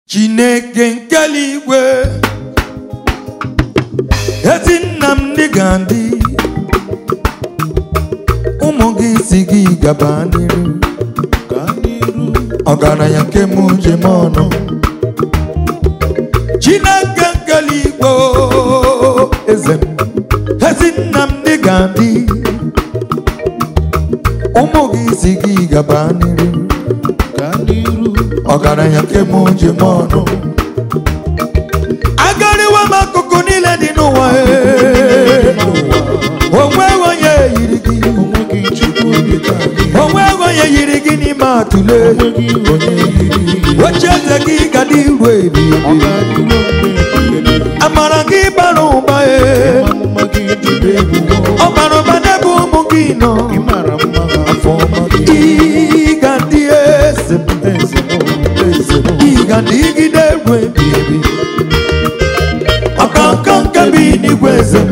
Chineke nke eluigwe ezi nna m ndị Gandhi ụmụ gị si gị gaba n'iru ọgaranya nke m njem ọnụ Chineke nke eluigwe eze nna m ndị Gandhi ụmụ gị si gị gaba n'iru ọgaranya nke m njem ọnụ agariwa m akụkụ niile dị n'ụwa onwe onye yiri gị onwe onye yiri gị n'ime atụle oche eze gị ga dị ruo ebi amara gị bara ụba ọ bara ụba n'ebe ụmụ gị nọ ịga ndị eze ịga ndị gide ruo ebi ebi ọkanka nke bi n'igwe eze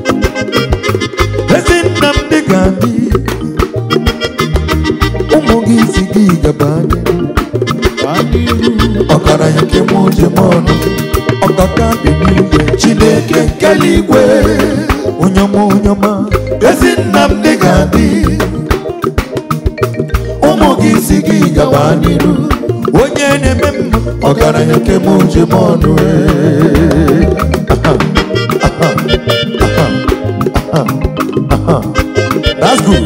nna m dị Gandhi ụmụ gị si gị gaba ọgaranya nke m njem ọnụ ọkaka bi n'igwe Chineke nke eluigwe onyoma ezi nna m dị Gandhi ụmụ gị si gị gaba n'iru onye na-eme mma ọgaranya nke m njem ọnụ That's good.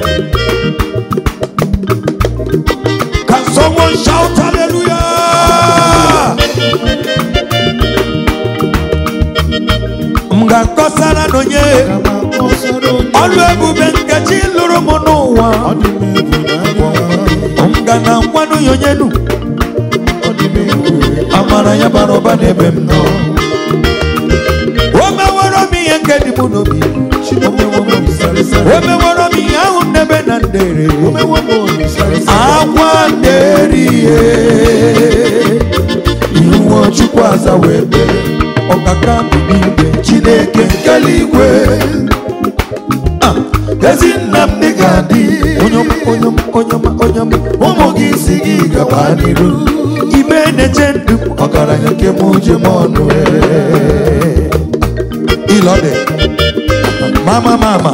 Can someone shout hallelujah? Mga kosara nonye Olu ebube nke chi lụrụ m n'ụwa Mga na nkwanu yonyenu amara ya bara ụba n'ebe m nọ o meworo m ihe nke dị m n'obi o meworo m ihe ahụ n'ebe na ndere akwa nderi ihe iwu Chukwu aza wee bere ọkaka bi n'igwe Chineke nke eluigwe ezi nna m dị Gandhi onyoma ụmụ gị si gị gaba n'iru ime na-eche ndụ ọgaranya nke m njem ọnụ Ilode mama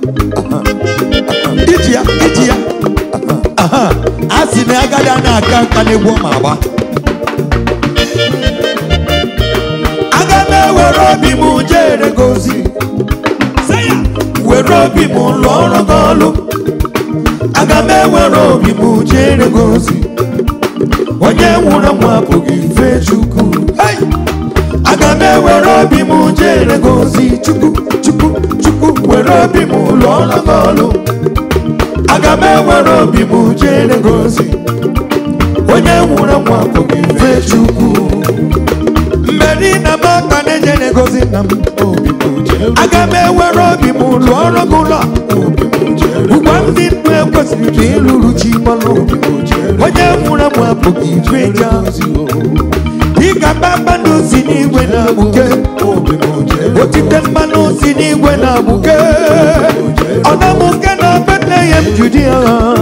iji ya a sị na agadi a na-aka nka n'egwu ma agba aga m ewere obi m jere gozi were obi m lụọ ọrụ gị ọlụ aga m ewere obi m jere gozi onye nwụrụ anwụ abụghị ife Chukwu aga m ewere obi m jere gozi Chukwu were obi m lụọ ọrụ gị ọlụ aga m ewere obi m jere gozi onye nwụrụ anwụ abụghị ife Chukwu mmeri na m aka na-ejere gozi nna m aga m ewere obi m lụọ ọrụ gị ụlọ ugwa ndị ndụ ekwesịrị ka ịlụrụ chi mmanụ onye nwụrụ anwụ abụghị ife ja dịka mmanụ si n'igwe na-agbuke otite mmanụ si n'igwe na-agbuke ọ na-amụke na Bethlehem Judea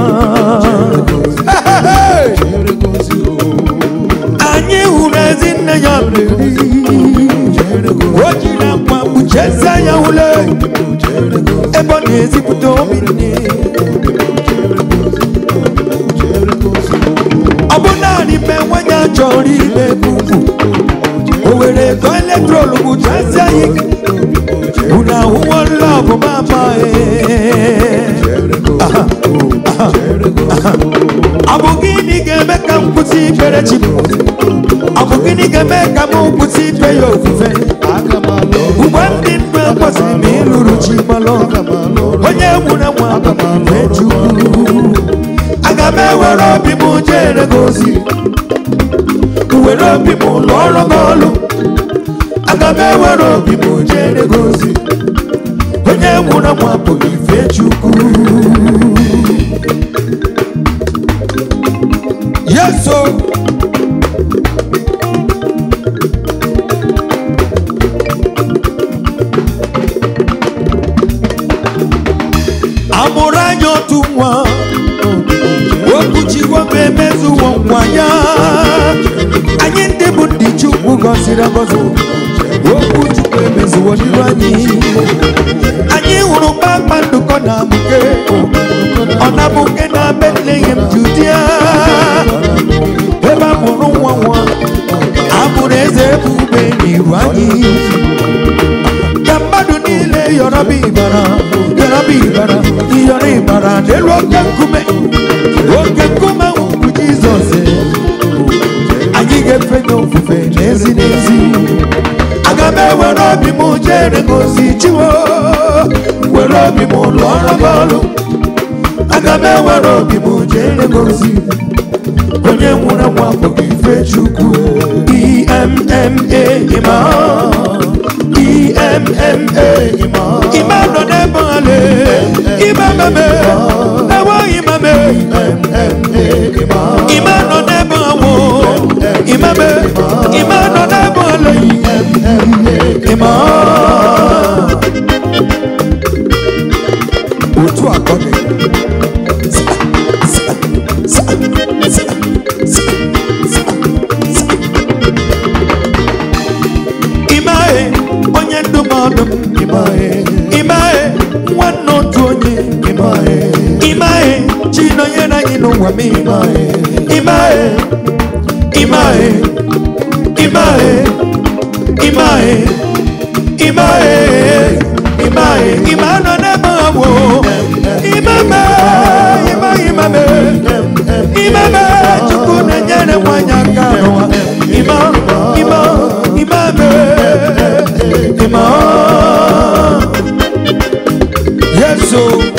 anyị hụrụ ezi nne ya o jiri akwa kpuchie anya ule ebe ọ na-ezipụta obi nne ọ bụ naanị mgbe nwanyị a chọrọ ime bubu o were ego eletrol kpuchie anyị unu ahụwo lọbụ mama ọ bụ gịnị ga-eme ka m kwụsị ikpere chi ọ bụ gịnị ga-eme ka m kwụsị ikpe ya ofufe ugbe ndị ndụ ekwesịrị m ịlụrụ chi malụ onye nwụrụ anwụ abụghị Chukwu aga m ewere obi m jere gozi were obi m lụọ ọrụ gị ọlụ aga m ewere obi m jere gozi onye nwụrụ anwụ abụghị ife Chukwu yeso amụrụ anya otu nwa okpuchiwo m emezuwo nkwa ya anyị ndị bụ ndị gọziri agọzi okwu Chukwu emezuwo n'iru anyị anyị hụrụ kpakpando kọ na-amụke ọ na-amụke na Bethlehem Judea ebe a mụrụ nwa abụrụ eze ebube n'iru anyị ka mmadụ niile yọrọba ịbara iyọrọ ịbara n'elu oke nkume bụ Jizọs anyị ga-efe n'ofufe n'ezi n'ezi aga m ewere obi m jere gozi Chiwo were obi m lụọ ọrụ aga m ewere obi m jere gozi onye nwụrụ nwa bụ ife Chukwu EMMA Ima nọ n'ebe ole Ima mame ewo imame Ima nọ n'ebe awo Imame Ima nọ n'ebe ole Ima otu akọni onye ndụmọdụ Imae nwanne otu onye Imae Chinonyere anyị n'ụwa m Imae nọ n'ebe awo Imame Chukwu na-enyere nwanyị aka n'ụwa Imame yes so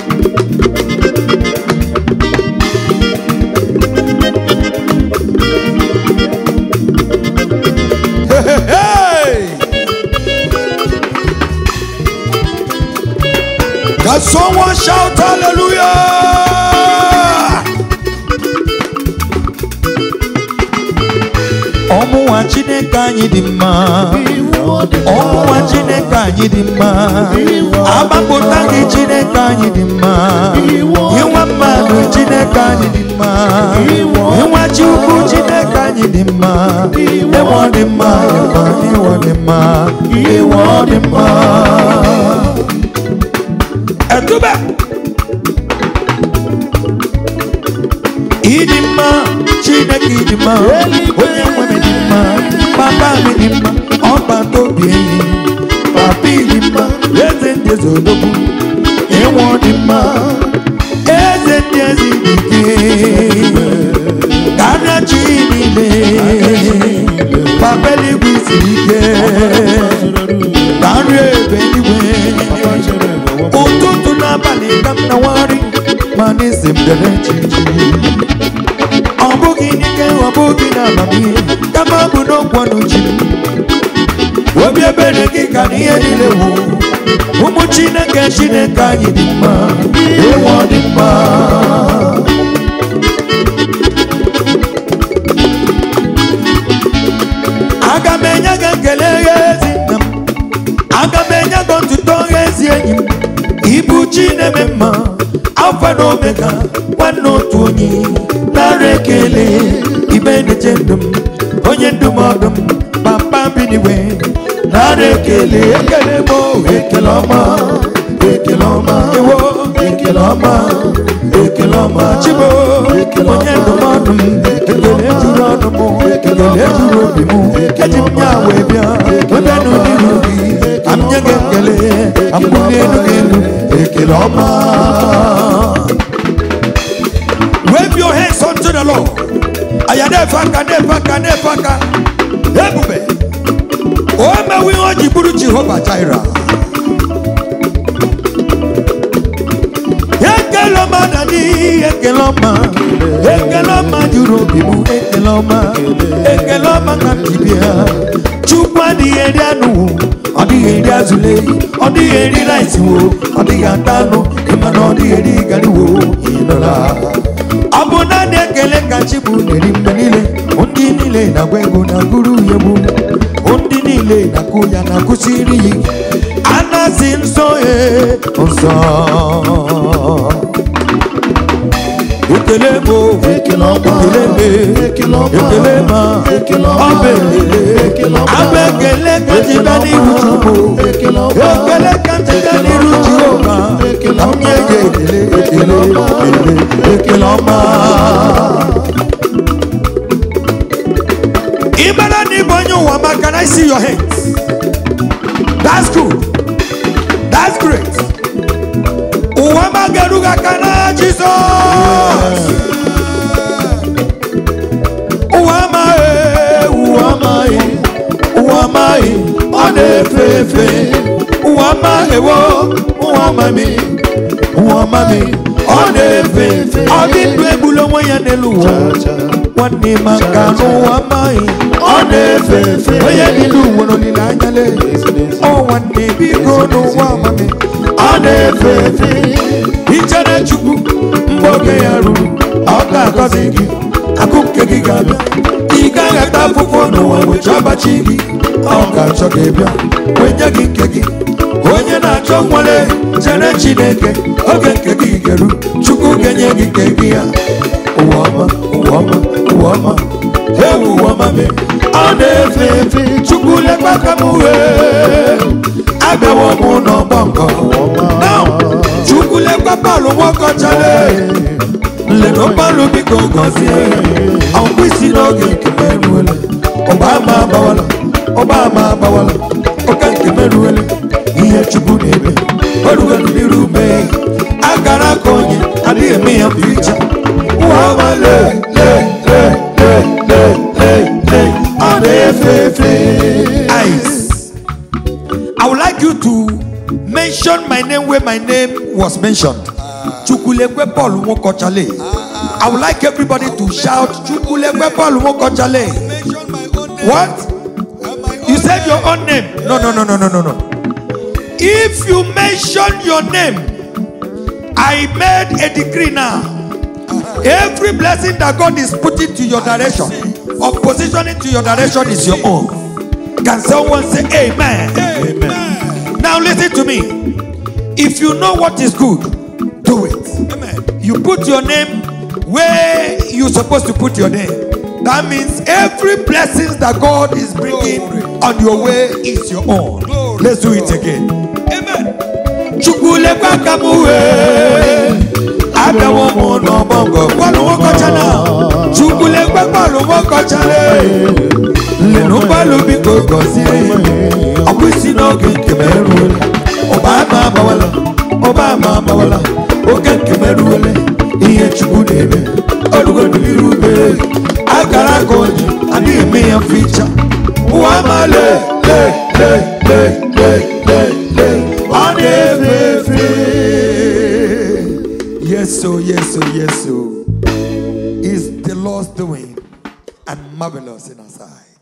hey can someone shout hallelujah ọmụnwa Chineke anyị dị mma ọmụnwa Chineke anyị dị mma agbapụta gị Chineke anyị dị mma ịnwa mmadụ Chineke anyị dị mma ịnwa Chukwu Chineke anyị dị mma ịnwa dị mma ịnwa dị mma ịnwa dị mma etube ịdị mma Chineke ịdị mma onye nwe m dị mma papa m dị mma ọgbata obi enyi papa dị mma eze ndị eze odogwu ịnwụ dị mma eze ndị eze ike karịa chi niile papa eluigwe siri ike karịa ebe eluigwe ụtụtụ n'abalị ka m na-awagharị ma n'isi m dere chichi ọ bụghị n'ike ọ bụghị n'amamihe kama ọ bụ n'okwu ọnụ chi obi ebere gị ka n'ihe niile wụ ụmụ Chineke anyị dị mma ịnwụ dị mma aga m enye gị ekele ezi nna m aga m enye gị otuto ezi enyi m ịbụ chi na-eme mma Alfa na Omega nwanne otu onye nara ekele ibe na-eche ndụ m onye ndụmọdụ m papa biniwe nara ekele mo ekele ọma ewo ekele ọma chibo onye ndụmọdụ m ekele juru ọnụ m ekele juru obi m eji m ya wee bịa ọbịanụ n'iru gị amnye gị ekele amụli elu gị elu ekele ọma. Wave your hands unto the Lord. Ayadefaka ebube o mewe oji buru Jehovah Jireh. Ekeloma dadi ekeloma juru obi mu ekeloma ka tibia Chukwu adịghị eri anụ ọ dịghị eri azụle ọ dịghị eri rice wo ọ dịghị ata anụ ịma na ọ dịghị eri gari wo ịnọla ọ bụ naanị ekele ka chi bụ na-eri mgbe niile ndị niile na-agwa ego na gụrụ ya bụ ndị niile na-akụ ya na kụsiri ya anasị nsọ nsọ ekele mo ekele ma abekele kajibani ruchuko ekele kajibani ruchuko amyeye ekele ọma ibara ni bonyo wama. Can I see your hands? That's good. That's great. Uwama geruga kana Jesus. Uwama onefefe. Uwama ewo. Uwama mi onefefe. Abi dwebulo moya neluwa. Wani makano uwama onefefe. Oye nilu wono nilanyale. O wani bigono uwama mi onefefe. Ijane chuku mboge ya ruru. Oka kozegi akuke gigabia. Igaga tafufu no wa chaba chigi. Oka chokebia wenye gikegi. Onye na chomwale jene chineke. Oge kegi geru chuku genye gikegi ya. Uwama he uwama me onefefe. Chuku lekwa kamuwe abewo mu no bongo. Now chuku lekwa palu woko chale. Le no palu biko gozi. Ankwisi noge kemeruele. Obama bawala oka kemeruele. Iye chuku nebe oruga nirume agara konye adi emi am future. Uwama le eyes. I would like you to mention my name where my name was mentioned. Chukulekwe Paul Mokochale. I would like everybody to shout Chukulekwe Paul Mokochale. What? You said your own name? No. If you mention your name, I made a decree now. Every blessing that God is putting to your direction or positioning to your direction is your own. Can someone say amen? Amen. Now listen to me. If you know what is good, do it. Amen. You put your name where you're supposed to put your name. That means every blessing that God is bringing on your way is your own. Let's do it again. Amen. Chukulekwa kamuwe abewo mo no bongo kwalu woko chana. Chukulekwa kwalu woko chale. Le no kwalu biko gozi. Akwisi no ge kemeruele. Obama bawala oke kemeruele. Iye chuku nebe orugo nirube agara konye adi emi am feature. Uwama le yes so is the Lord's doing and marvelous in our sight.